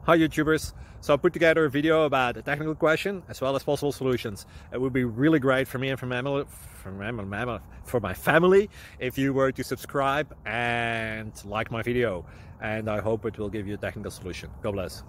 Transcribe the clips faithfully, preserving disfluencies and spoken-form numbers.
Hi YouTubers. So I put together a video about a technical question as well as possible solutions. It would be really great for me and for my, for my, for my family if you were to subscribe and like my video, and I hope it will give you a technical solution. God bless.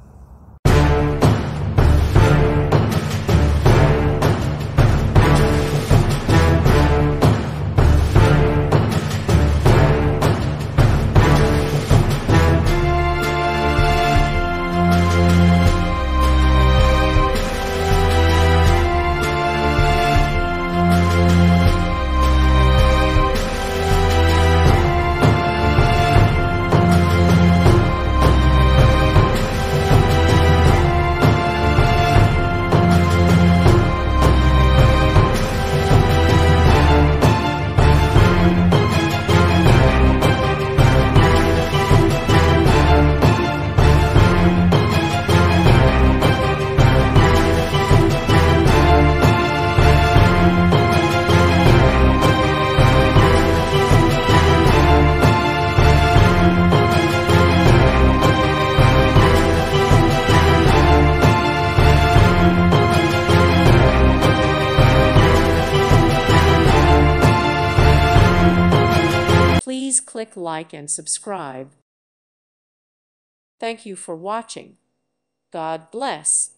Please click like and subscribe. Thank you for watching. God bless.